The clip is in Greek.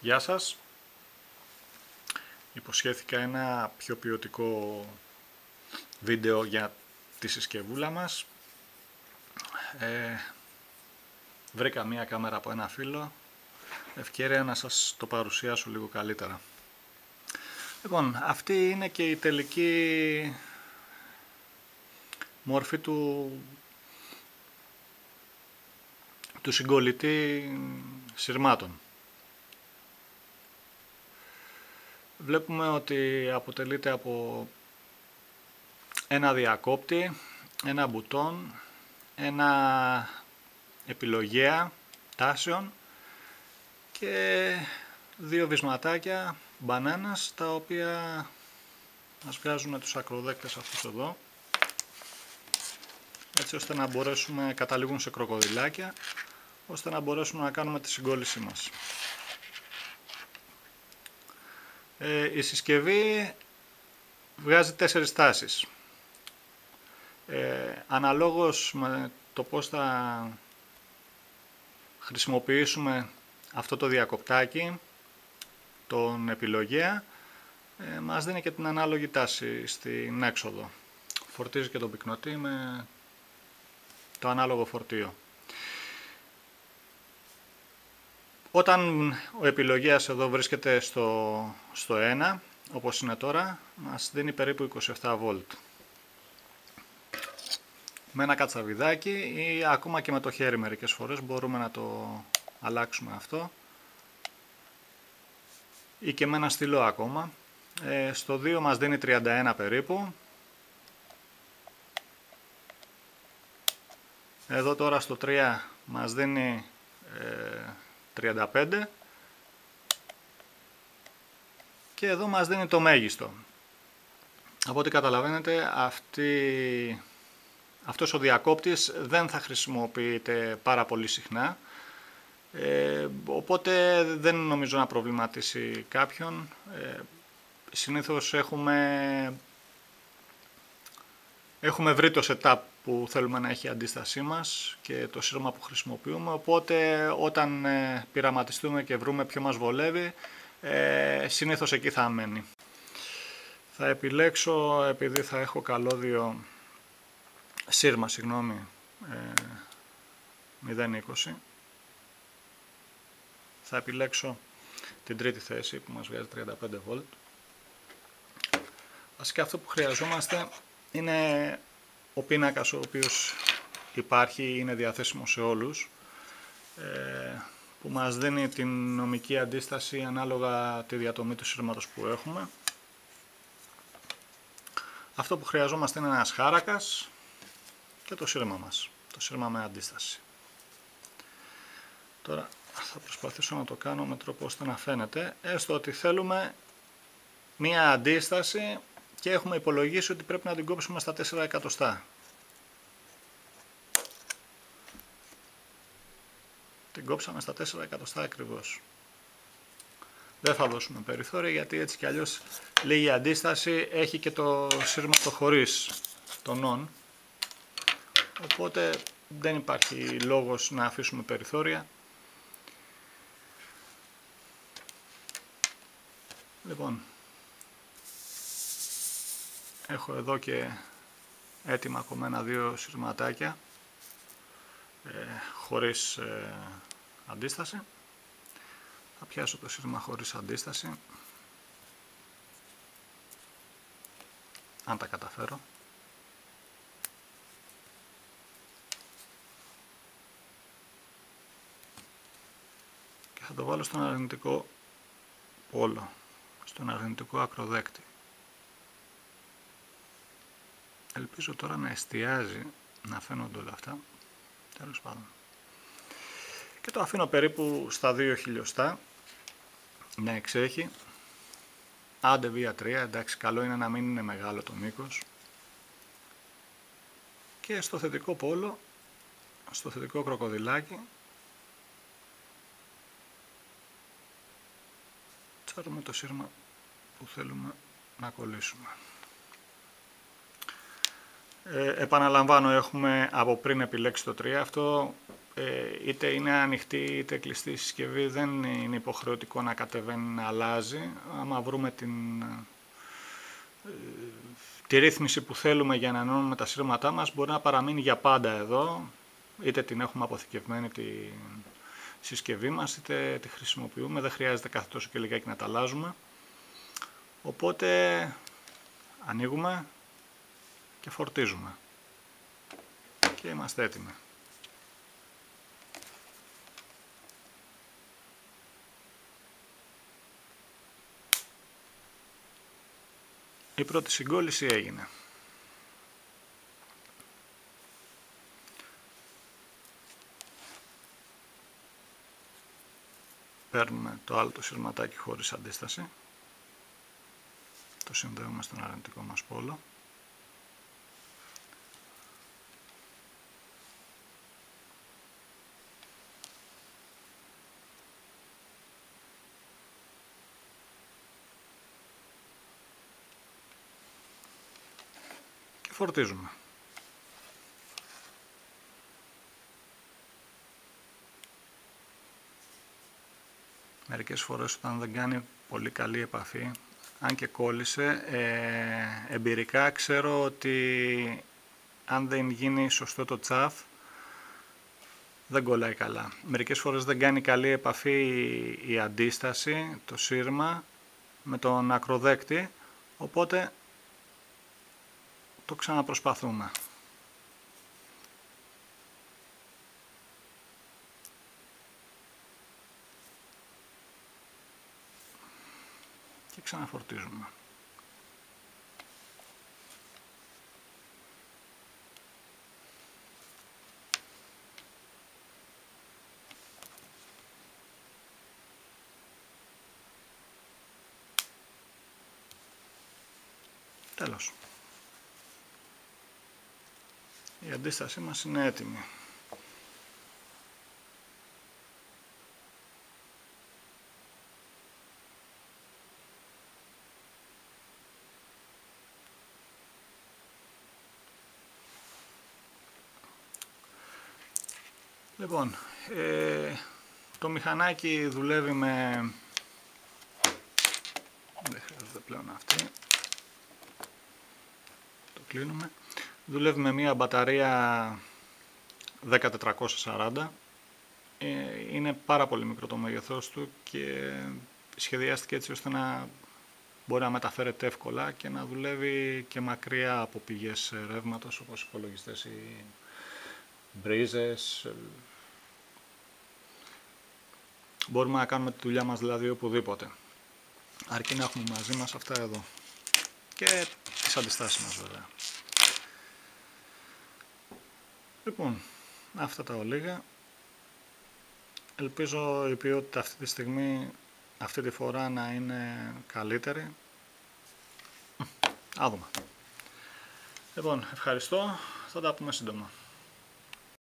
Γεια σας. Υποσχέθηκα ένα πιο ποιοτικό βίντεο για τη συσκευούλα μας. Βρήκα μία κάμερα από ένα φίλο. Ευκαιρία να σας το παρουσιάσω λίγο καλύτερα. Λοιπόν, αυτή είναι και η τελική μόρφη του συγκολλητή συρμάτων. Βλέπουμε ότι αποτελείται από ένα διακόπτη, ένα μπουτόν, ένα επιλογέα τάσεων και δύο βυσματάκια μπανάνας, τα οποία μας βγάζουν τους ακροδέκτες αυτούς εδώ, έτσι ώστε να μπορέσουμε, καταλήγουν σε κροκοδιλάκια, ώστε να μπορέσουμε να κάνουμε τη συγκόλλησή μας. Η συσκευή βγάζει 4 τάσεις. Αναλόγως με το πώς θα χρησιμοποιήσουμε αυτό το διακοπτάκι, τον επιλογέα, μας δίνει και την ανάλογη τάση στην έξοδο. Φορτίζει και τον πυκνοτή με το ανάλογο φορτίο. Όταν ο επιλογέας εδώ βρίσκεται στο 1, όπως είναι τώρα, μας δίνει περίπου 27 βολτ. Με ένα κατσαβιδάκι ή ακόμα και με το χέρι μερικές φορές μπορούμε να το αλλάξουμε αυτό, ή και με ένα στυλό ακόμα. Στο 2 μας δίνει 31 περίπου. Εδώ τώρα στο 3 μας δίνει 35 και εδώ μας δίνει το μέγιστο. Από ό,τι καταλαβαίνετε, αυτός ο διακόπτης δεν θα χρησιμοποιείται πάρα πολύ συχνά, οπότε δεν νομίζω να προβληματίσει κάποιον. Συνήθως έχουμε βρει το setup που θέλουμε να έχει αντίστασή μας και το σύρμα που χρησιμοποιούμε, οπότε όταν πειραματιστούμε και βρούμε ποιο μας βολεύει, συνήθως εκεί θα μένει. Θα επιλέξω, επειδή θα έχω καλώδιο σύρμα, 0,20, θα επιλέξω την τρίτη θέση που μας βγάζει 35 βολτ. Βασικά αυτό που χρειαζόμαστε είναι ο πίνακας, ο οποίος υπάρχει, είναι διαθέσιμο σε όλους, που μας δίνει την νομική αντίσταση ανάλογα τη διατομή του σύρματος που έχουμε. Αυτό που χρειαζόμαστε είναι ένας χάρακας και το σύρμα μας, το σύρμα με αντίσταση. Τώρα θα προσπαθήσω να το κάνω με τρόπο ώστε να φαίνεται, έστω ότι θέλουμε μία αντίσταση και έχουμε υπολογίσει ότι πρέπει να την κόψουμε στα 4 εκατοστά. Την κόψαμε στα 4 εκατοστά ακριβώς. Δεν θα δώσουμε περιθώρια, γιατί έτσι κι αλλιώς λίγη αντίσταση έχει και το σύρμα το χωρίς τον on, οπότε δεν υπάρχει λόγος να αφήσουμε περιθώρια. Λοιπόν, έχω εδώ και έτοιμα κομμένα δύο συρματάκια χωρίς αντίσταση. Θα πιάσω το σύρμα χωρίς αντίσταση, αν τα καταφέρω. Και θα το βάλω στον αρνητικό πόλο, στον αρνητικό ακροδέκτη. Ελπίζω τώρα να εστιάζει, να φαίνονται όλα αυτά, τέλος πάντων. Και το αφήνω περίπου στα 2 χιλιοστά να εξέχει. Άντε βία 3, εντάξει, καλό είναι να μην είναι μεγάλο το μήκος. Και στο θετικό πόλο, στο θετικό κροκοδιλάκι, τσάρουμε το σύρμα που θέλουμε να κολλήσουμε. Επαναλαμβάνω, έχουμε από πριν επιλέξει το 3, αυτό είτε είναι ανοιχτή είτε κλειστή η συσκευή, δεν είναι υποχρεωτικό να κατεβαίνει, να αλλάζει. Άμα βρούμε τη ρύθμιση που θέλουμε για να ενώνουμε τα σύρματά μας, μπορεί να παραμείνει για πάντα εδώ, είτε την έχουμε αποθηκευμένη τη συσκευή μας, είτε τη χρησιμοποιούμε, δεν χρειάζεται κάθε τόσο και λιγάκι να τα αλλάζουμε. Οπότε ανοίγουμε και φορτίζουμε και είμαστε έτοιμοι. Η πρώτη συγκόλληση έγινε. Παίρνουμε το άλλο το σύρματάκι χωρίς αντίσταση. Το συνδέουμε στον αρνητικό μας πόλο. Και φορτίζουμε. Μερικές φορές όταν δεν κάνει πολύ καλή επαφή, αν και κόλλησε, εμπειρικά ξέρω ότι αν δεν γίνει σωστό το τσαφ, δεν κολλάει καλά. Μερικές φορές δεν κάνει καλή επαφή η αντίσταση, το σύρμα, με τον ακροδέκτη, οπότε το ξαναπροσπαθούμε. Και ξαναφορτίζουμε. Τέλος. Η αντίστασή μας είναι έτοιμη. Λοιπόν, το μηχανάκι δουλεύει με... Δεν χρειάζεται πλέον αυτή. Το κλείνουμε. Δουλεύει με μια μπαταρία 10440. Είναι πάρα πολύ μικρό το μέγεθός του και σχεδιάστηκε έτσι ώστε να μπορεί να μεταφέρεται εύκολα και να δουλεύει και μακριά από πηγές ρεύματος όπως υπολογιστές ή μπρίζες. Μπορούμε να κάνουμε τη δουλειά μας δηλαδή οπουδήποτε, αρκεί να έχουμε μαζί μας αυτά εδώ και τις αντιστάσεις μας βέβαια. Λοιπόν, αυτά τα ολίγα. Ελπίζω η ποιότητα αυτή τη στιγμή, αυτή τη φορά, να είναι καλύτερη. Α δούμε. Λοιπόν, ευχαριστώ. Θα τα πούμε σύντομα.